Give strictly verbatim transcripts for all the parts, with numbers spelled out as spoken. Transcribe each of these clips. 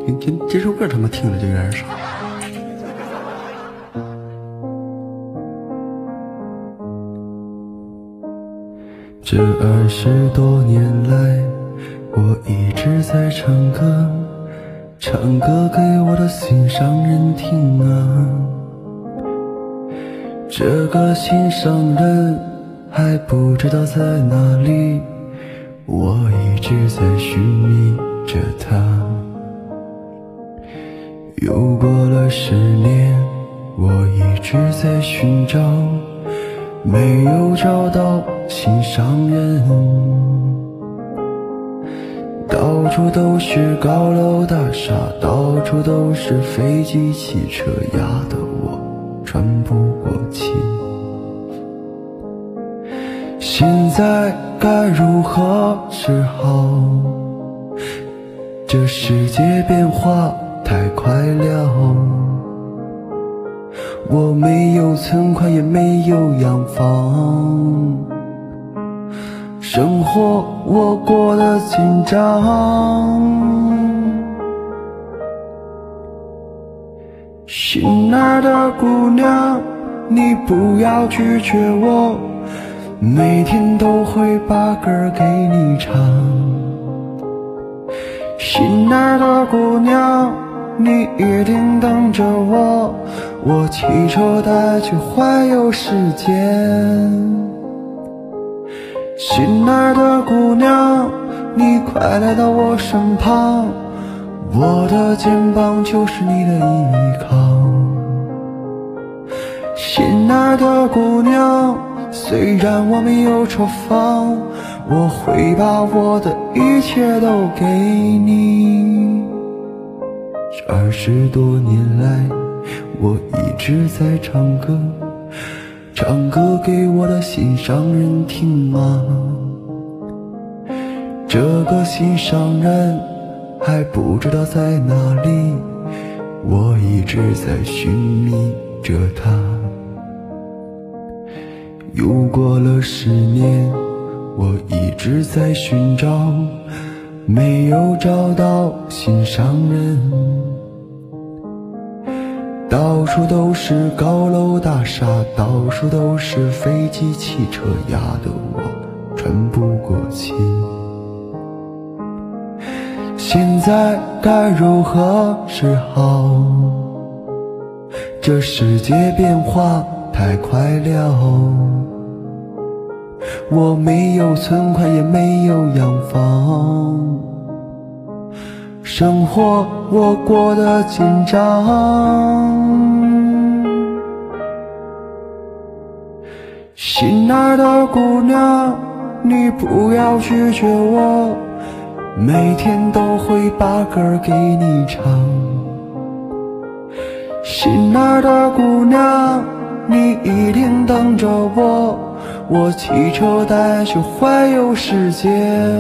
这这首歌他妈听着就有点傻。这二十多年来，我一直在唱歌，唱歌给我的心上人听啊。这个心上人还不知道在哪里，我一直在寻觅着他。又过了十年，我一直在寻找，没有找到心上人。到处都是高楼大厦，到处都是飞机汽车，压得我喘不过气。现在该如何是好？这世界变化太快了，我没有存款也没有洋房，生活我过得紧张。心爱的姑娘，你不要拒绝我，每天都会把歌给你唱。心爱的姑娘，你一定等着我，我骑车带去环游世界。心爱的姑娘，你快来到我身旁，我的肩膀就是你的依靠。心爱的姑娘，虽然我没有车房，我会把我的一切都给你。这二十多年来，我一直在唱歌，唱歌给我的心上人听啊。这个心上人还不知道在哪里，我一直在寻觅着他。又过了十年，我一直在寻找，没有找到心上人。到处都是高楼大厦，到处都是飞机汽车，压得我喘不过气。现在该如何是好？这世界变化太快了，我没有存款也没有洋房，生活我过得紧张。心爱的姑娘，你不要拒绝我，每天都会把歌给你唱。心爱的姑娘，你一定等着我，我骑车带去环游世界。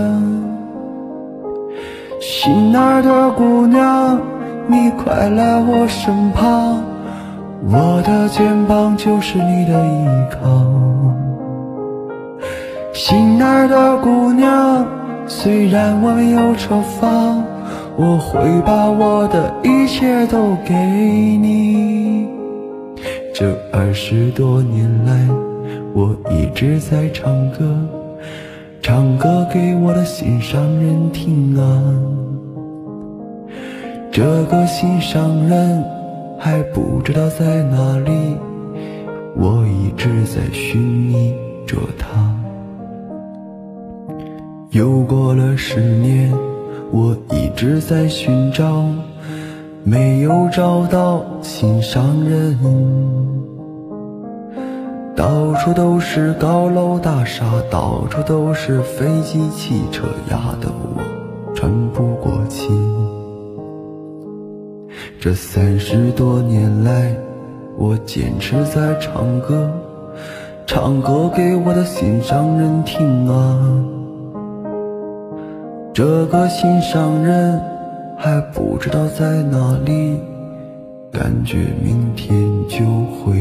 心爱的姑娘，你快来我身旁，我的肩膀就是你的依靠。心爱的姑娘，虽然我没有车房，我会把我的一切都给你。这二十多年来，我一直在唱歌，唱歌给我的心上人听啊。这个心上人还不知道在哪里，我一直在寻觅着他。又过了十年，我一直在寻找，没有找到心上人。到处都是高楼大厦，到处都是飞机汽车，压得我喘不过气。这三十多年来，我坚持在唱歌，唱歌给我的心上人听啊。这个心上人还不知道在哪里，感觉明天就会